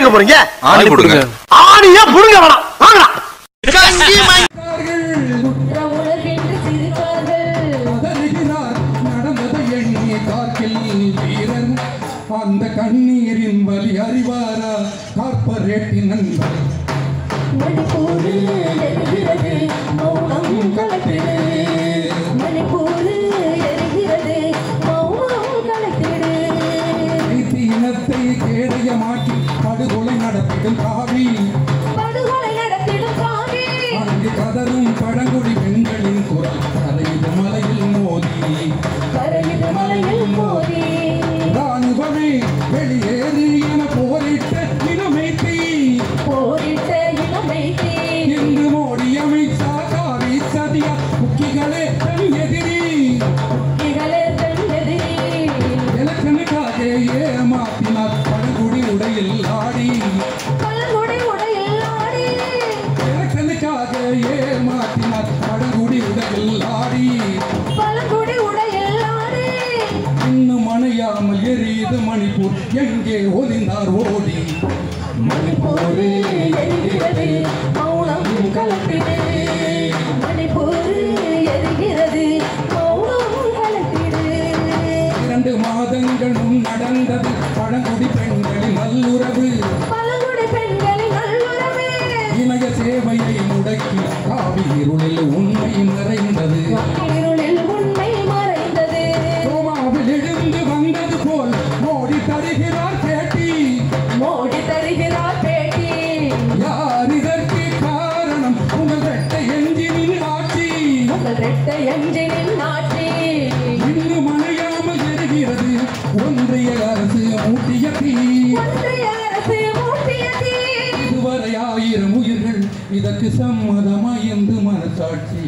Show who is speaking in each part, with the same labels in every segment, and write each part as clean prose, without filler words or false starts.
Speaker 1: எங்க போறீங்க?
Speaker 2: ஆணி கொடுங்க.
Speaker 1: ஆணியா புடுங்க வேணாம். வாங்கடா.
Speaker 3: அந்த கண்ணீரின் வலி அறிவாரா கார்பரேட்டின் நண்பர் மணிப்பூரில் எரிகிறது மௌனம் கலத்திடு மணிப்பூரில் எரிகிறது மௌனம் கலத்திடு இனத்தை கேடயமாக்கி படுகொலை நடத்திடும் காவி அங்கு கதரும் பழங்குடி பெண்களின் குரல் கரையுது மலையில் மோதி ராணுவமே வெளியேறு என போரிட்ட இனமைத்தி என்று மோடி அமைச்சா காவி சதியா குக்கிகளே தன் எதிரி எலக்ஷனுக்காக ஏமாத்தினார் பழங்குடி உடையில் ஆடி எலக்ஷனுக்காக ஏமாத்தினார் பழங்குடி உடையில் ஆடி இன்னும் அணையாமல் எரியுது மணிப்பூர் எங்கே ஒளிந்தார் ஓடி மணிப்பூர் எரிகிறது மௌனம் கலப்பிடு மணிப்பூர் எரிகிறது மௌனம் கலப்பிடு 2 மாதங்கள் முன் நடந்தது பழங்குடி பெண்களின் நல்லுறவு இணைய சேவையை முடக்கி காவி இருளில் உண்மை மறைந்தது எழுந்து வந்தது போல் மோடி தருகிறார் பேட்டி யார் இதற்கு காரணம் உங்கள் இரட்டை எஞ்சினின் ஆட்சி இன்னும் அணையாமல் எரிகிறது ஒன்றிய அரசு மூட்டிய தீ இதுவரை 1000 உயிர்கள் இதற்கு சம்மதமா என்று மனசாட்சி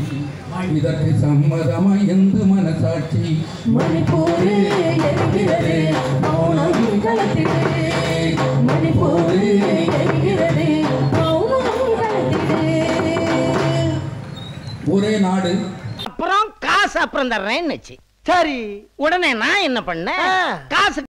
Speaker 3: மணிப்பூர் எரிகிறது மௌனம் கலத்திடு மணிப்பூர் எரிகிறது மௌனம் கலத்திடு ஒரே நாடு
Speaker 4: அப்புறம் காசு அப்புறம் தர்றேன்னு சரி உடனே நான் என்ன பண்ணேன் காசு